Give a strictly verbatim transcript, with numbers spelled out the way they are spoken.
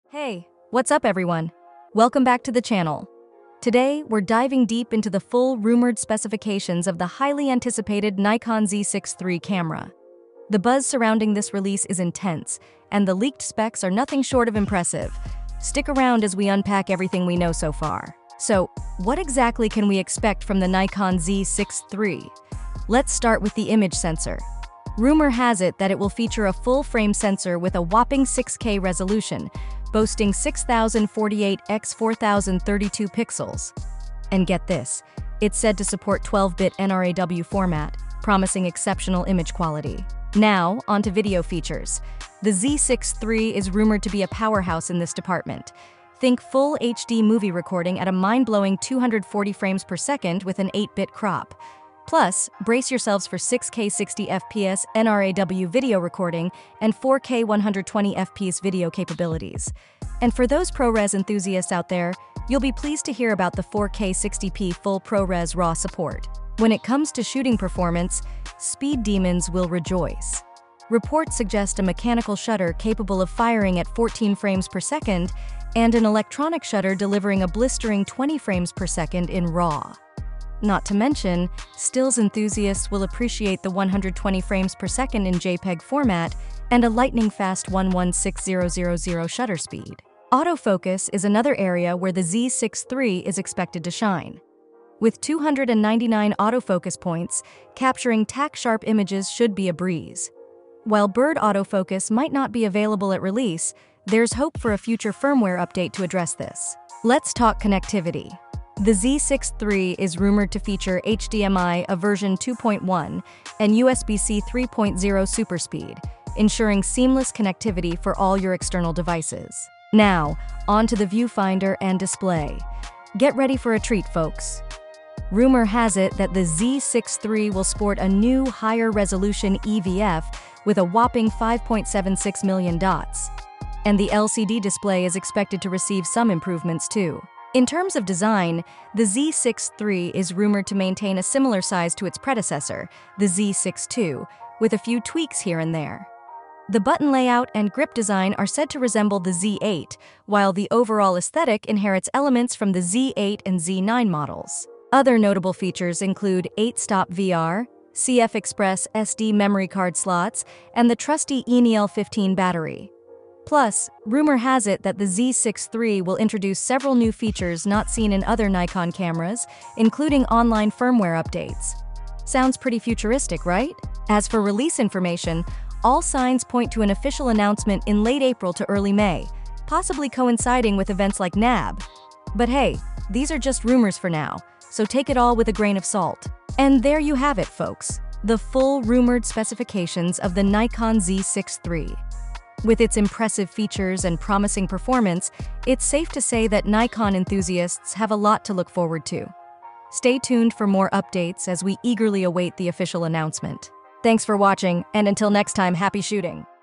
Hey, what's up everyone? Welcome back to the channel. Today, we're diving deep into the full rumored specifications of the highly anticipated Nikon Z six three camera. The buzz surrounding this release is intense, and the leaked specs are nothing short of impressive. Stick around as we unpack everything we know so far. So, what exactly can we expect from the Nikon Z six three? Let's start with the image sensor. Rumor has it that it will feature a full-frame sensor with a whopping six K resolution, boasting six thousand forty-eight by four thousand thirty-two pixels. And get this, it's said to support twelve bit N R A W format, promising exceptional image quality. Now, onto video features. The Z six three is rumored to be a powerhouse in this department. Think full H D movie recording at a mind-blowing two hundred forty frames per second with an eight bit crop. Plus, brace yourselves for six K sixty F P S N R A W video recording and four K one hundred twenty F P S video capabilities. And for those ProRes enthusiasts out there, you'll be pleased to hear about the four K sixty p full ProRes RAW support. When it comes to shooting performance, speed demons will rejoice. Reports suggest a mechanical shutter capable of firing at fourteen frames per second and an electronic shutter delivering a blistering twenty frames per second in RAW. Not to mention, stills enthusiasts will appreciate the one hundred twenty frames per second in JPEG format and a lightning-fast one sixteen thousand shutter speed. Autofocus is another area where the Z six three is expected to shine. With two hundred ninety-nine autofocus points, capturing tack-sharp images should be a breeze. While bird autofocus might not be available at release, there's hope for a future firmware update to address this. Let's talk connectivity. The Z six three is rumored to feature H D M I of version two point one and U S B C three point oh super speed, ensuring seamless connectivity for all your external devices. Now, onto the viewfinder and display. Get ready for a treat, folks. Rumor has it that the Z six three will sport a new, higher-resolution E V F with a whopping five point seven six million dots. And the L C D display is expected to receive some improvements too. In terms of design, the Z six three is rumored to maintain a similar size to its predecessor, the Z six two, with a few tweaks here and there. The button layout and grip design are said to resemble the Z eight, while the overall aesthetic inherits elements from the Z eight and Z nine models. Other notable features include eight stop V R, C F Express S D memory card slots, and the trusty E N I L fifteen battery. Plus, rumor has it that the Z six three will introduce several new features not seen in other Nikon cameras, including online firmware updates. Sounds pretty futuristic, right? As for release information, all signs point to an official announcement in late April to early May, possibly coinciding with events like N A B. But hey, these are just rumors for now, so take it all with a grain of salt. And there you have it, folks, the full rumored specifications of the Nikon Z six three. With its impressive features and promising performance, it's safe to say that Nikon enthusiasts have a lot to look forward to. Stay tuned for more updates as we eagerly await the official announcement. Thanks for watching, and until next time, happy shooting!